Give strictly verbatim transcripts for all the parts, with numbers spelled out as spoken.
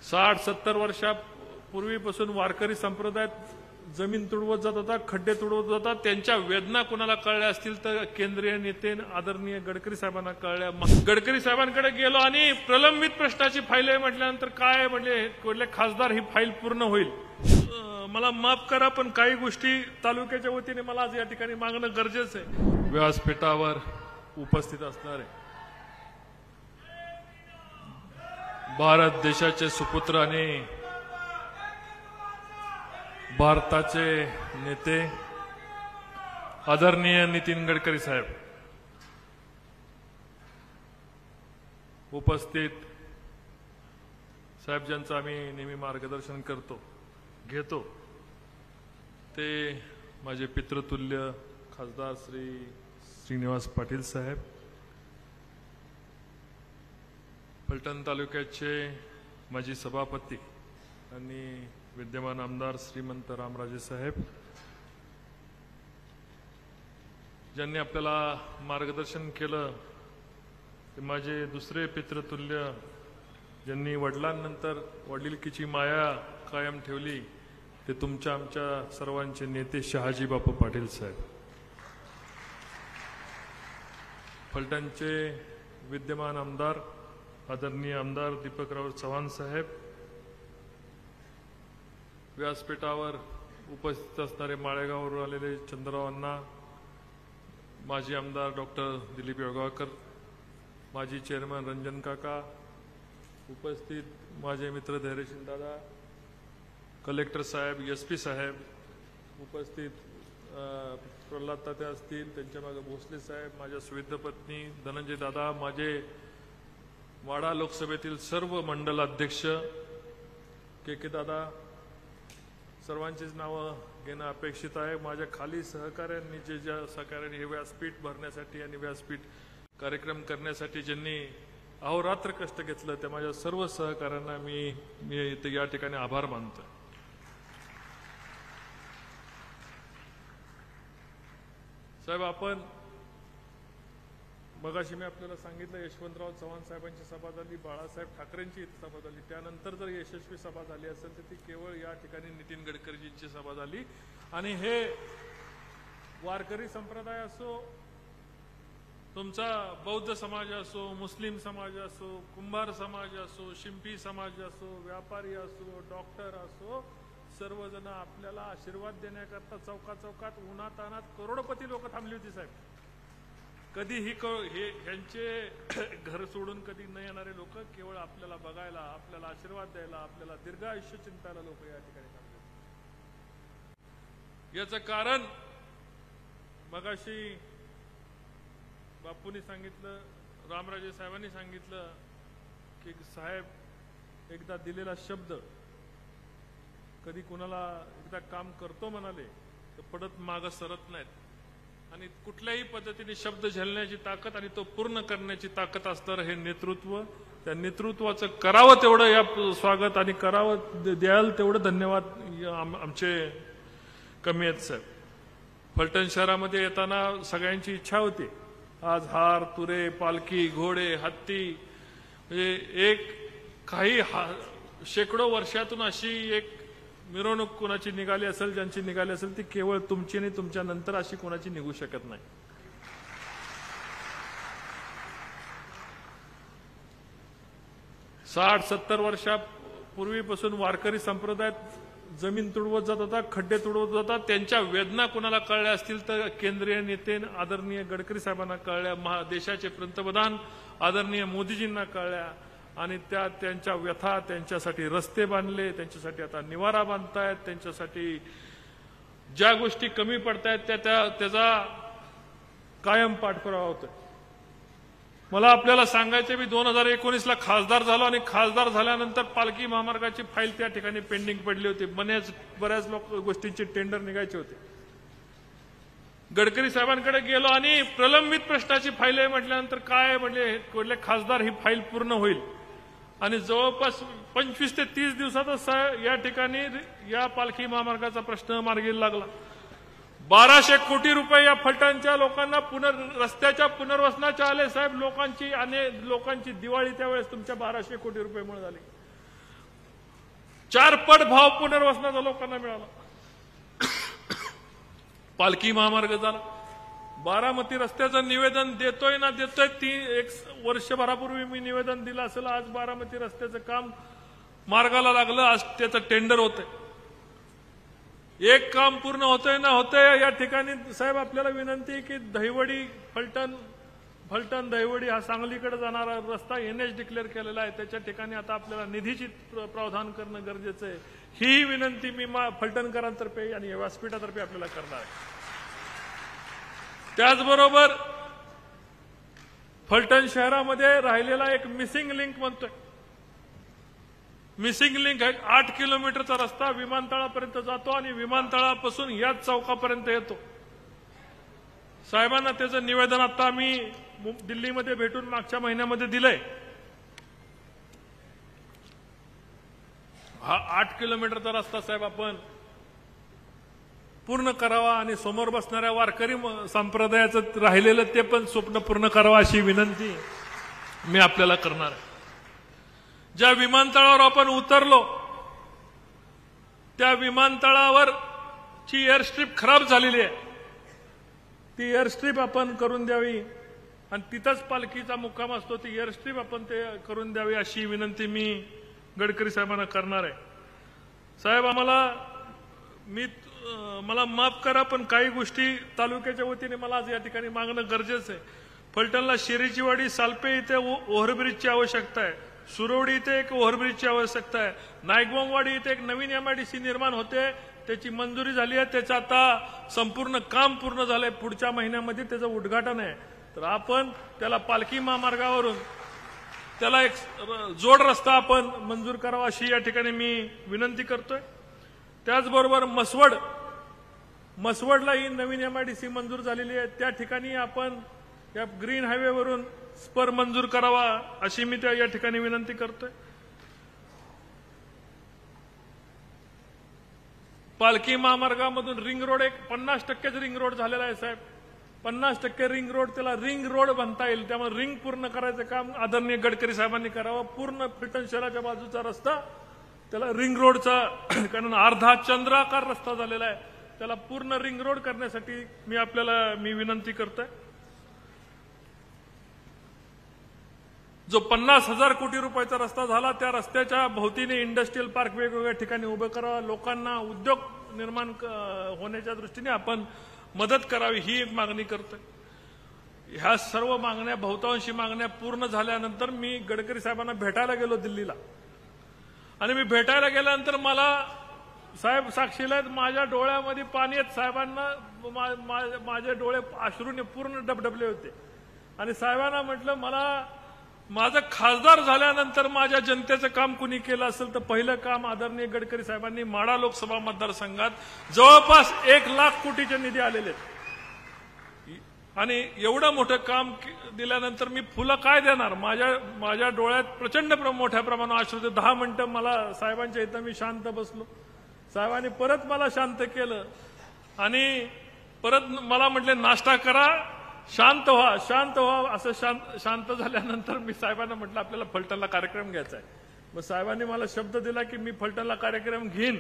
साठ सत्तर वर्षापूर्वीपासून वारकरी संप्रदायात जमीन तुडवत जात होता, खड्डे तुडवत होता. त्यांच्या वेदना कोणाला कळल्या असतील तर केंद्रीय नेते आदरणीय गडकरी साहेबांना कळल्या. गडकरी साहेबांकडे गेलो आणि प्रलंबित प्रश्नाची फाईल आहे म्हटल्यानंतर काय म्हणजे कुठले खासदार ही फाईल पूर्ण होईल. मला माफ करा पण काही गोष्टी तालुक्याच्या वतीने मला आज या ठिकाणी मागणं गरजेचं आहे. व्यासपीठावर उपस्थित असणारे भारत देशाचे सुपुत्र आणि भारताचे नेते आदरणीय नितीन गडकरी साहेब, उपस्थित साहेब ज्यांचं आम्ही नेहमी मार्गदर्शन करतो घेतो ते माझे पितृतुल्य खासदार श्री श्रीनिवास पाटील साहेब, फलटण तालुक्याचे माजी सभापती आणि विद्यमान आमदार श्रीमंत रामराजे साहेब, ज्यांनी आपल्याला मार्गदर्शन केलं ते माझे दुसरे पितृतुल्य, ज्यांनी वडिलांनंतर वडिलकीची माया कायम ठेवली ते तुमच्या आमच्या सर्वांचे नेते शहाजी बापू पाटील साहेब, फलटणचे विद्यमान आमदार आदरणीय आमदार दीपकराव चव्हाण साहेब, व्यासपीठावर उपस्थित असणारे माळेगाववरून आलेले चंद्रराव अण्णा, माजी आमदार डॉक्टर दिलीप येळगावकर, माजी चेअरमन रंजन काका, उपस्थित माझे मित्र धैर्यशील दादा, कलेक्टर साहेब, एस पी साहेब, उपस्थित प्रल्हाद तात्या असतील, त्यांच्या मागे भोसले साहेब, माझ्या सुविध पत्नी धनंजय दादा, माझे वाडा लोकसभेतील सर्व मंडल अध्यक्ष के के दादा, सर्वांचीच नावं घेणं अपेक्षित आहे. माझ्या खाली सहकाऱ्यांनी जे ज्या सहकार्याने हे व्यासपीठ भरण्यासाठी आणि व्यासपीठ कार्यक्रम करण्यासाठी ज्यांनी अहोरात्र कष्ट घेतलं त्या माझ्या सर्व सहकाऱ्यांना मी मी या ठिकाणी आभार मानतो. साहेब, आपण मगाशी मी आपल्याला सांगितलं यशवंतराव चव्हाण साहेबांची सभा झाली, बाळासाहेब ठाकरेंची इथे सभा झाली, त्यानंतर जर यशस्वी सभा झाली असेल तर ती केवळ या ठिकाणी नितीन गडकरीजींची सभा झाली. आणि हे वारकरी संप्रदाय असो, तुमचा बौद्ध समाज असो, मुस्लिम समाज असो, कुंभार समाज असो, शिंपी समाज असो, व्यापारी असो, डॉक्टर असो, सर्वजण आपल्याला आशीर्वाद देण्याकरता चौका चौकात उन्हातानात करोडपती लोक थांबली होती. साहेब, कधीही हे यांचे घर सोडून कधी न येणारे लोक केवळ आपल्याला बघायला, आपल्याला आशीर्वाद द्यायला, आपल्याला दीर्घ आयुष्य चिंतायला लोक या ठिकाणी थांबले. याचं कारण मगाशी बापूंनी सांगितलं, रामराजे साहेबांनी सांगितलं की साहेब एकदा दिलेला शब्द कधी कुणाला एकदा काम करतो म्हणाले तर पडत मागं सरत नाहीत. आणि कुठल्याही पद्धतीने शब्द झेलण्याची ताकद आणि तो पूर्ण करण्याची ताकद असणारं हे नेतृत्व, त्या नेतृत्वाचं करावं तेवढं या स्वागत आणि करावं द्याल तेवढं धन्यवाद आमचे कमी आहेत. साहेब, फलटण शहरामध्ये येताना सगळ्यांची इच्छा होती आज हार तुरे पालखी घोडे हत्ती म्हणजे एक काही शेकडो वर्षातून अशी एक मिरवणूक कोणाची निघाली असेल, ज्यांची निघाली असेल ती केवळ तुमची आणि तुमच्या नंतर अशी कोणाची निघू शकत नाही. साठ सत्तर वर्षापूर्वीपासून वारकरी संप्रदायात जमीन तुडवत जात होता, खड्डे तुडवत होता. त्यांच्या वेदना कोणाला कळल्या असतील तर केंद्रीय नेते आदरणीय गडकरी साहेबांना कळल्या, देशाचे पंतप्रधान आदरणीय मोदीजींना कळल्या आणि त्या त्यांच्या व्यथा, त्यांच्यासाठी रस्ते बांधले, त्यांच्यासाठी आता निवारा बांधतायत, त्यांच्यासाठी ज्या गोष्टी कमी पडतायत त्या त्या त्याचा कायम पाठपुरावा होतोय. मला आपल्याला सांगायचे, मी दोन हजार एकोणीस ला खासदार झालो आणि खासदार झाल्यानंतर पालखी महामार्गाची फाईल त्या ठिकाणी पेंडिंग पडली होती. बऱ्याच बऱ्याच लोक गोष्टींचे टेंडर निघायचे होते. गडकरी साहेबांकडे गेलो आणि प्रलंबित प्रश्नाची फाईल आहे म्हटल्यानंतर काय म्हणजे कुठले खासदार ही फाईल पूर्ण होईल. आणि जवळपास पंचवीस ते तीस दिवसातच या ठिकाणी या पालखी महामार्गाचा प्रश्न मार्गी लागला. बाराशे कोटी रुपये या फलटणच्या लोकांना पुनर् रस्त्याच्या पुनर्वसनाच्या आले. साहेब, लोकांची अनेक लोकांची दिवाळी त्यावेळेस तुमच्या बाराशे कोटी रुपयेमुळे झाली. चार पट भाव पुनर्वसनाचा लोकांना मिळाला. पालखी महामार्ग झाला. बारामती रस्त्याचं निवेदन देतोय ना देतोय ती एक वर्षभरापूर्वी मी निवेदन दिलं असेल. आज बारामती रस्त्याचं काम मार्गाला लागलं. आज त्याचं टेंडर होतंय. एक काम पूर्ण होतंय ना होतंय. या ठिकाणी साहेब आपल्याला विनंती की दहिवडी फलटण फलटण दहिवडी हा सांगलीकडे जाणारा रस्ता एन एच डिक्लेअर केलेला आहे. त्याच्या ठिकाणी आता आपल्याला निधीची प्रावधान करणं गरजेचं आहे. ही विनंती मी फलटणकरांतर्फे आणि व्यासपीठातर्फे आपल्याला करणार आहे. त्याचबरोबर फलटण शहरामध्ये राहिलेला एक मिसिंग लिंक म्हणतोय. मिसिंग लिंक आहे. आठ किलोमीटरचा रस्ता विमानतळापर्यंत जातो आणि विमानतळापासून याच चौकापर्यंत येतो. साहेबांना त्याचं निवेदन आता आम्ही दिल्लीमध्ये भेटून मागच्या महिन्यामध्ये दिलंय. हा आठ किलोमीटरचा रस्ता साहेब आपण पूर्ण करावा आणि समोर बसणाऱ्या वारकरी संप्रदायाचं राहिलेलं ते पण स्वप्न पूर्ण करावं अशी विनंती मी आपल्याला करणार आहे. ज्या विमानतळावर आपण उतरलो त्या विमानतळावरची एअरस्ट्रीप खराब झालेली आहे. ती एअरस्ट्रीप आपण करून द्यावी आणि तिथंच पालखीचा मुक्काम असतो. ती एअरस्ट्रीप आपण ते करून द्यावी अशी विनंती मी गडकरी साहेबांना करणार आहे. साहेब आम्हाला मी मला माफ करा पण काही गोष्टी तालुक्याच्या वतीने मला आज या ठिकाणी मागणं गरजेचं आहे. फलटणला शेरीचीवाडी सालपे इथे ओव्हरब्रिजची आवश्यकता आहे. सुरवडी इथे एक ओव्हरब्रिजची आवश्यकता आहे. नायगोमवाडी इथे एक नवीन एमआयडीसी निर्माण होते. त्याची मंजुरी झाली आहे. त्याचं आता संपूर्ण काम पूर्ण झालंय. पुढच्या महिन्यामध्ये त्याचं उद्घाटन आहे. तर आपण त्याला पालखी महामार्गावरून त्याला एक जोड रस्ता आपण मंजूर करावा अशी या ठिकाणी मी विनंती करतोय. त्याचबरोबर मसवड मसवडला ही नवीन एमआयडीसी मंजूर झालेली आहे. त्या ठिकाणी आपण या ग्रीन हायवेवरून स्पर मंजूर करावा अशी मी त्या या ठिकाणी विनंती करतोय. पालखी महामार्गामधून रिंग रोड एक पन्नास टक्केच रिंग रोड झालेला आहे साहेब. पन्नास टक्के रिंग रोड त्याला रिंग रोड बनता येईल. त्यामुळे रिंग पूर्ण करायचं काम आदरणीय गडकरी साहेबांनी करावं. पूर्ण फलटण शहराच्या बाजूचा रस्ता त्याला रिंग रोडचा कारण अर्धा चंद्राकार रस्ता झालेला आहे. त्याला पूर्ण रिंग रोड करण्यासाठी मी आपल्याला मी विनंती करतोय. जो पन्नास हजार कोटी रुपयाचा रस्ता झाला त्या रस्त्याच्या भोवतीने इंडस्ट्रियल पार्क वेगवेगळ्या ठिकाणी उभं करावा. लोकांना उद्योग निर्माण होण्याच्या दृष्टीने आपण मदत करावी ही एक मागणी करतोय. ह्या सर्व मागण्या बहुतांशी मागण्या पूर्ण झाल्यानंतर मी गडकरी साहेबांना भेटायला गेलो दिल्लीला आणि मी भेटायला गेल्यानंतर मला साहेब साक्षीला माझ्या डोळ्यामध्ये पाणी येत. साहेबांना माझे डोळे अश्रूने पूर्ण डबडबले होते आणि साहेबांना म्हटलं मला माझं खासदार झाल्यानंतर माझ्या जनतेचं काम कुणी केलं असेल तर पहिलं काम आदरणीय गडकरी साहेबांनी माढा लोकसभा मतदारसंघात जवळपास एक लाख कोटीचे निधी आलेले आहेत आणि एवढं मोठं काम दिल्यानंतर मी फुलं काय देणार. माझ्या माझ्या डोळ्यात प्रचंड मोठ्या प्रमाणात अश्रू होते. दहा मिनिटं मला साहेबांच्या इथं मी शांत बसलो. साहेबांनी परत मला शांत केलं आणि परत मला म्हटले नाश्ता करा शांत व्हा शांत व्हा. असं शांत शांत झाल्यानंतर मी साहेबांना म्हटलं आपल्याला फलटणला कार्यक्रम घ्यायचा आहे. मग साहेबांनी मला शब्द दिला की मी फलटणला कार्यक्रम घेईन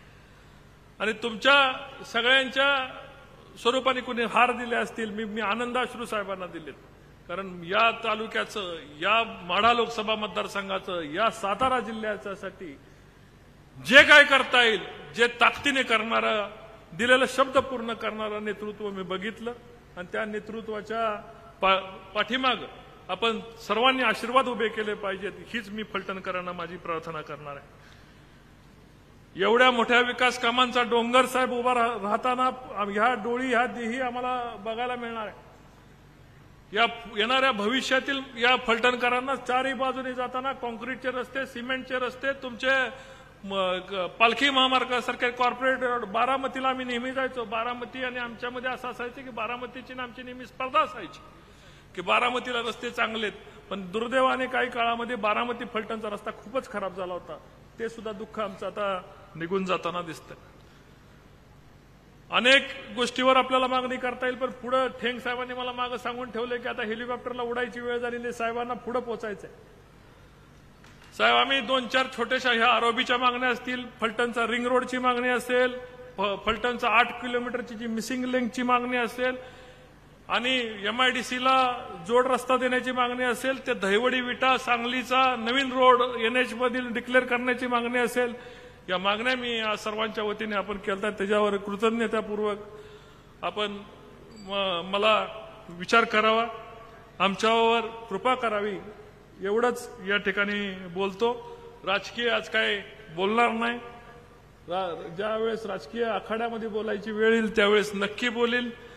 आणि तुमच्या सगळ्यांच्या स्वरूपाने कुणी हार दिले असतील मी मी आनंदाश्रू साहेबांना दिलेत. कारण या तालुक्याचं या माढा लोकसभा मतदारसंघाचं या सातारा जिल्ह्यासाठी जे काय करता येईल जे ताकदीने करणारा दिलेला शब्द पूर्ण करणारं नेतृत्व मी बघितलं आणि त्या नेतृत्वाच्या पा, पाठीमाग आपण सर्वांनी आशीर्वाद उभे केले पाहिजेत हीच मी फलटणकरांना माझी प्रार्थना करणार आहे. एवढ्या मोठ्या विकास कामांचा डोंगर साहेब उभा राहताना ह्या डोळी ह्या देही आम्हाला बघायला मिळणार आहे. या येणाऱ्या भविष्यातील या फलटणकरांना चारही बाजूने जाताना कॉन्क्रीटचे रस्ते सिमेंटचे रस्ते तुमचे पालखी महामार्गासारखे कॉर्पोरेट रोड बारामतीला आम्ही नेहमी जायचो. बारामती आणि आमच्यामध्ये असं असायचं की बारामतीची आमची नेहमी स्पर्धा असायची की बारामतीला रस्ते चांगलेत पण दुर्दैवाने काही काळामध्ये बारामती फलटणचा रस्ता खूपच खराब झाला होता. ते सुद्धा दुःख आमचं आता निघून जाताना दिसतंय. अनेक गोष्टीवर आपल्याला मागणी करता येईल पण पुढे ठेंग साहेबांनी मला मागे सांगून ठेवले की आता हेलिकॉप्टरला उडायची वेळ झालेली साहेबांना पुढे पोहोचायचंय. साहेब आम्ही दोन चार छोट्याशा ह्या आरोबीच्या मागण्या असतील, फलटणचा रिंग रोडची मागणी असेल, फलटणचा आठ किलोमीटरची जी मिसिंग लिंकची मागणी असेल आणि एमआयडीसीला जोड रस्ता देण्याची मागणी असेल, ते दहिवडी विटा सांगलीचा नवीन रोड एनएच मधील डिक्लेअर करण्याची मागणी असेल, या मागण्या मी आज सर्वांच्या वतीने आपण केल्या, त्याच्यावर कृतज्ञतापूर्वक आपण मला विचार करावा, आमच्यावर कृपा करावी, एवढंच या ठिकाणी बोलतो. राजकीय आज काय बोलणार नाही. ज्या वेळेस राजकीय आखाड्यामध्ये बोलायची वेळ येईल त्यावेळेस नक्की बोलेल.